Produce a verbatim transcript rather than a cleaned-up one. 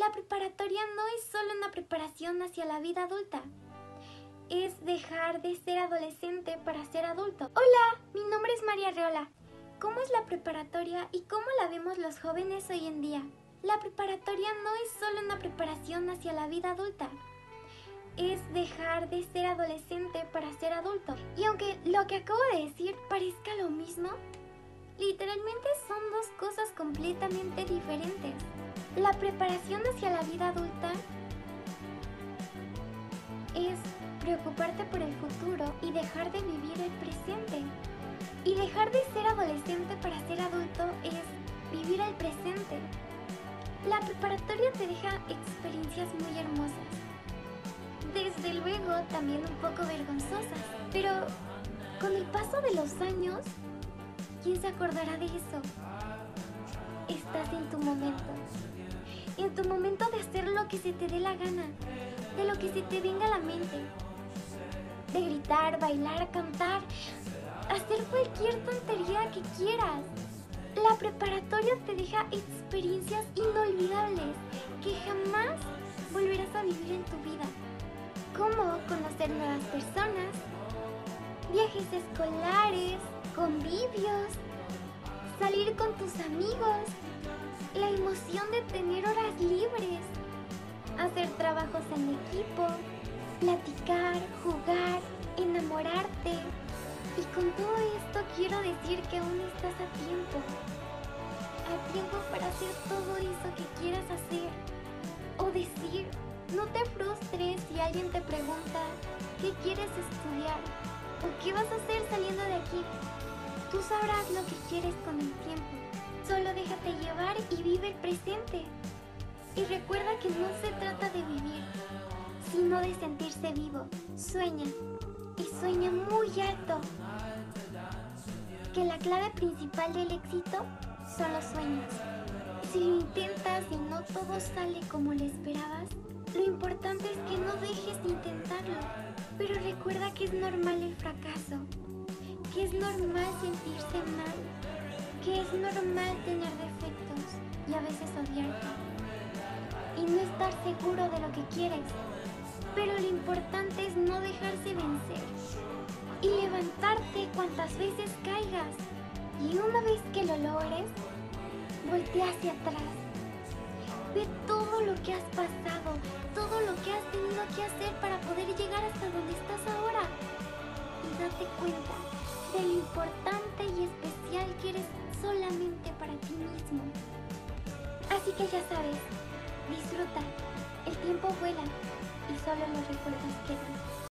La preparatoria no es solo una preparación hacia la vida adulta. Es dejar de ser adolescente para ser adulto. Hola, mi nombre es María Reola. ¿Cómo es la preparatoria y cómo la vemos los jóvenes hoy en día? La preparatoria no es solo una preparación hacia la vida adulta. Es dejar de ser adolescente para ser adulto. Y aunque lo que acabo de decir parezca lo mismo, literalmente son dos cosas completamente diferentes. La preparación hacia la vida adulta es preocuparte por el futuro y dejar de vivir el presente. Y dejar de ser adolescente para ser adulto es vivir el presente. La preparatoria te deja experiencias muy hermosas. Desde luego también un poco vergonzosas. Pero con el paso de los años, ¿quién se acordará de eso? Estás en tu momento. En tu momento de hacer lo que se te dé la gana. De lo que se te venga a la mente. De gritar, bailar, cantar. Hacer cualquier tontería que quieras. La preparatoria te deja experiencias inolvidables que jamás volverás a vivir en tu vida. Como conocer nuevas personas, viajes escolares, convivios, salir con tus amigos, la emoción de tener horas libres, hacer trabajos en equipo, platicar, jugar, enamorarte. Y con todo esto quiero decir que aún estás a tiempo. A tiempo para hacer todo eso que quieras hacer. O decir, no te frustres si alguien te pregunta qué quieres estudiar o qué vas a hacer saliendo de aquí. Tú sabrás lo que quieres con el tiempo. Solo déjate llevar y vive el presente. Y recuerda que no se trata de vivir, sino de sentirse vivo. Sueña. Y sueña muy alto. Que la clave principal del éxito son los sueños. Si lo intentas y no todo sale como lo esperabas, lo importante es que no dejes de intentarlo. Pero recuerda que es normal el fracaso, que es normal sentirse mal, que es normal tener defectos y a veces odiarte y no estar seguro de lo que quieres. Pero lo importante es no dejarse vencer y levantarte cuantas veces caigas. Y una vez que lo logres, voltea hacia atrás. Ve todo lo que has pasado, todo lo que has tenido que hacer para poder llegar hasta donde estás ahora. Y date cuenta de lo importante y especial que eres solamente para ti mismo. Así que ya sabes, disfruta, el tiempo vuela y solo los recuerdos quedan.